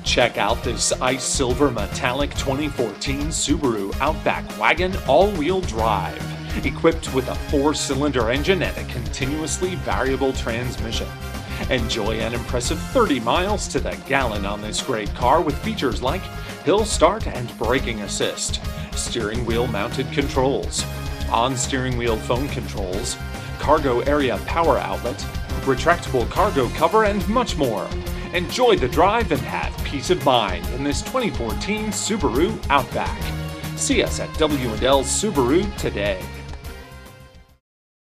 Check out this ice silver metallic 2014 Subaru Outback Wagon all-wheel drive, equipped with a 4-cylinder engine and a continuously variable transmission. Enjoy an impressive 30 miles to the gallon on this great car with features like hill start and braking assist, steering wheel mounted controls, on-steering wheel phone controls, cargo area power outlet, retractable cargo cover, and much more. Enjoy the drive and have peace of mind in this 2014 Subaru Outback. See us at W&L Subaru today.